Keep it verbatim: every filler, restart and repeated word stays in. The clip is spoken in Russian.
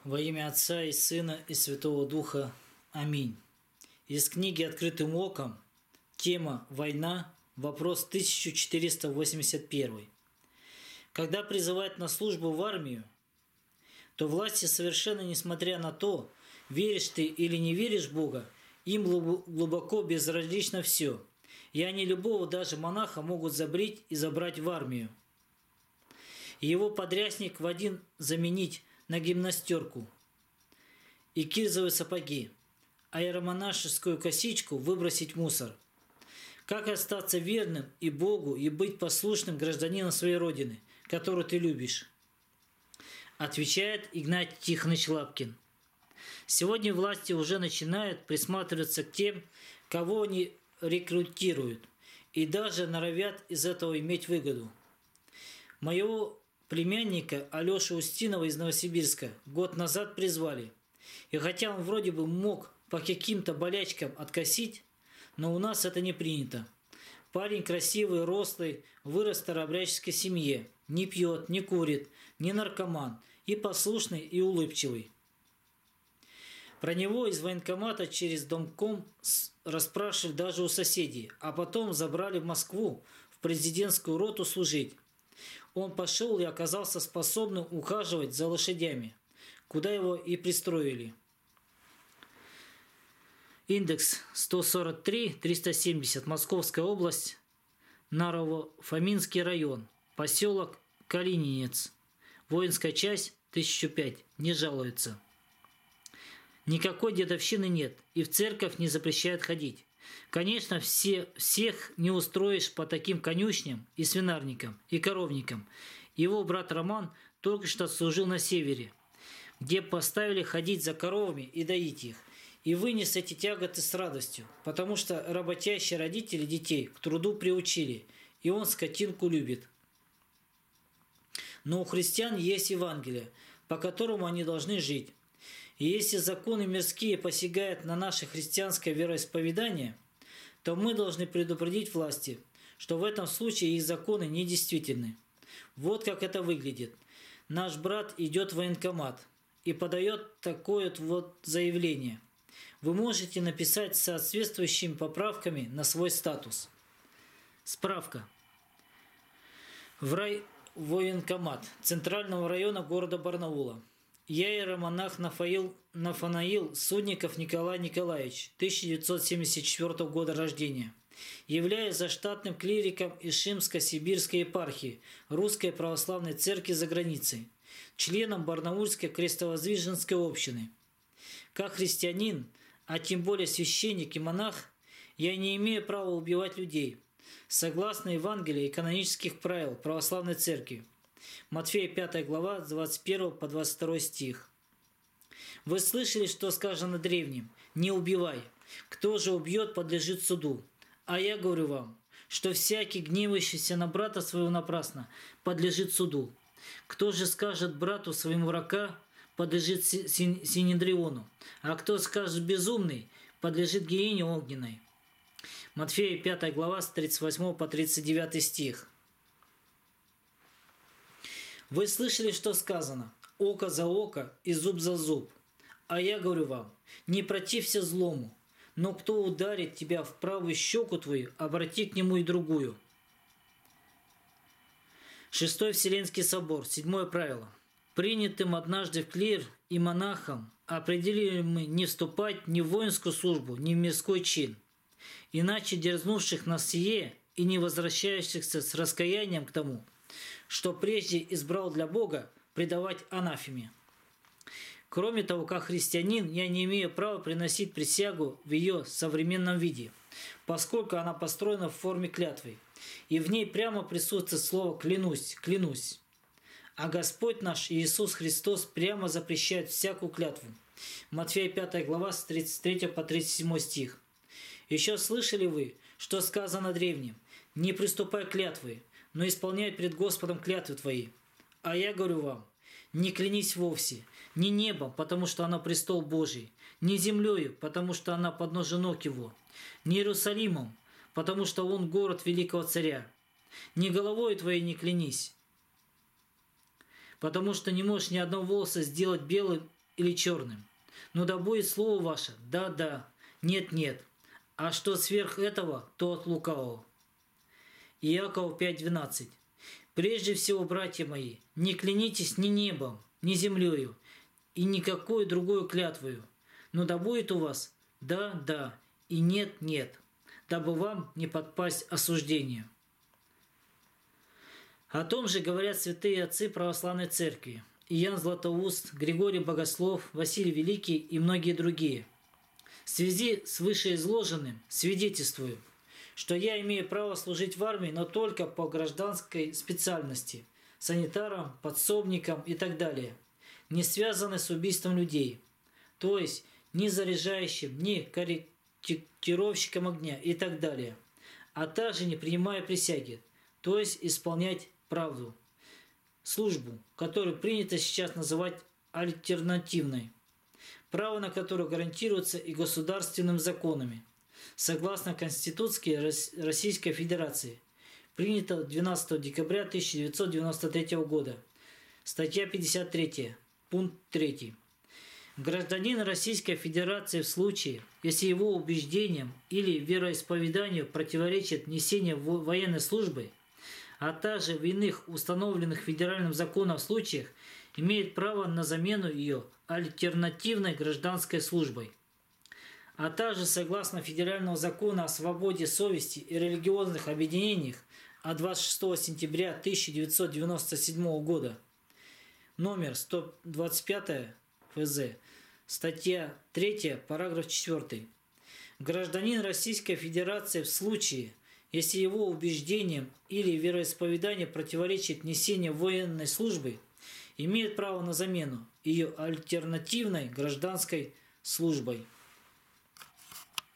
Во имя Отца и Сына и Святого Духа. Аминь. Из книги «Открытым оком», тема «Война», вопрос тысяча четыреста восемьдесят один. Когда призывают на службу в армию, то власти, совершенно несмотря на то, веришь ты или не веришь в Бога, им глубоко безразлично все, и они любого, даже монаха, могут забрить и забрать в армию. И его подрясник в один заменить на гимнастерку и кирзовые сапоги, а иеромонашескую косичку выбросить в мусор. Как остаться верным и Богу, и быть послушным гражданином своей Родины, которую ты любишь? Отвечает Игнатий Тихонович Лапкин. Сегодня власти уже начинают присматриваться к тем, кого они рекрутируют, и даже норовят из этого иметь выгоду. Моего племянника Алешу Устинова из Новосибирска год назад призвали. И хотя он вроде бы мог по каким-то болячкам откосить, но у нас это не принято. Парень красивый, рослый, вырос в старообрядческой семье, не пьет, не курит, не наркоман, и послушный, и улыбчивый. Про него из военкомата через домком расспрашивали даже у соседей, а потом забрали в Москву в президентскую роту служить. Он пошел и оказался способным ухаживать за лошадями, куда его и пристроили. Индекс сто сорок три триста семьдесят, Московская область, Нарово-Фоминский район, поселок Калининец, воинская часть тысяча пять, не жалуется. Никакой дедовщины нет, и в церковь не запрещают ходить. Конечно, все, всех не устроишь по таким конюшням и свинарникам, и коровникам. Его брат Роман только что служил на севере, где поставили ходить за коровами и доить их, и вынес эти тяготы с радостью, потому что работящие родители детей к труду приучили, и он скотинку любит. Но у христиан есть Евангелие, по которому они должны жить. И если законы мирские посягают на наше христианское вероисповедание, то мы должны предупредить власти, что в этом случае их законы недействительны. Вот как это выглядит. Наш брат идет в военкомат и подает такое вот заявление. Вы можете написать с соответствующими поправками на свой статус. Справка. В райвоенкомат Центрального района города Барнаула. Я иеромонах Нафаил, Нафанаил Судников Николай Николаевич, тысяча девятьсот семьдесят четвёртого года рождения. Являюсь заштатным клириком Ишимско-Сибирской епархии Русской Православной Церкви за границей, членом Барнаульской крестовоздвиженской общины. Как христианин, а тем более священник и монах, я не имею права убивать людей, согласно Евангелию и канонических правил Православной Церкви. Матфея пятая глава, с двадцать первого по двадцать второй стих. Вы слышали, что сказано древним: «Не убивай. Кто же убьет, подлежит суду». А я говорю вам, что всякий, гневающийся на брата своего напрасно, подлежит суду. Кто же скажет брату своему рака, подлежит Синедриону, а кто скажет безумный, подлежит гиене огненной. Матфея пятая глава, с тридцать восьмого по тридцать девятый стих. Вы слышали, что сказано: око за око и зуб за зуб. А я говорю вам, не протився злому, но кто ударит тебя в правую щеку твою, обрати к нему и другую. Шестой Вселенский собор, седьмое правило. Принятым однажды в клир и монахам определили мы не вступать ни в воинскую службу, ни в мирской чин. Иначе дерзнувших на сие и не возвращающихся с раскаянием к тому, что прежде избрал для Бога, предавать анафеме. Кроме того, как христианин, я не имею права приносить присягу в ее современном виде, поскольку она построена в форме клятвы, и в ней прямо присутствует слово «клянусь», «клянусь». А Господь наш Иисус Христос прямо запрещает всякую клятву. Матфея пятая глава, с тридцать третьего по тридцать седьмой стих. Еще слышали вы, что сказано древним: «Не приступай к клятвы, но исполняй пред Господом клятвы твои». А я говорю вам, не клянись вовсе, ни небом, потому что оно престол Божий, ни землею, потому что она подножие ног его, ни Иерусалимом, потому что он город великого царя, ни головой твоей не клянись, потому что не можешь ни одного волоса сделать белым или черным. Но да будет слово ваше «да-да», «нет-нет», а что сверх этого, то от лукавого. Иакова пять двенадцать. Прежде всего, братья мои, не клянитесь ни небом, ни землею, и никакой другой клятвою, но да будет у вас «да-да» и «нет-нет», дабы вам не подпасть осуждению. О том же говорят святые отцы православной церкви: Иоанн Златоуст, Григорий Богослов, Василий Великий и многие другие. В связи с вышеизложенным свидетельствую, что я имею право служить в армии, но только по гражданской специальности, санитаром, подсобником и так далее, не связаны с убийством людей, то есть ни заряжающим, ни корректировщиком огня и так далее, а также не принимая присяги, то есть исполнять правду, службу, которую принято сейчас называть альтернативной, право на которую гарантируется и государственными законами, согласно Конституции Российской Федерации, принято двенадцатого декабря тысяча девятьсот девяносто третьего года, статья пятьдесят три, пункт три. Гражданин Российской Федерации в случае, если его убеждениям или вероисповеданию противоречит несение военной службы, а также в иных установленных федеральным законом случаях, имеет право на замену ее альтернативной гражданской службой, а также согласно Федерального закона о свободе совести и религиозных объединениях от двадцать шестого сентября тысяча девятьсот девяносто седьмого года, номер сто двадцать пять эф зэ, статья третья, параграф четвёртый. Гражданин Российской Федерации в случае, если его убеждениям или вероисповеданию противоречит несение военной службы, имеет право на замену ее альтернативной гражданской службой.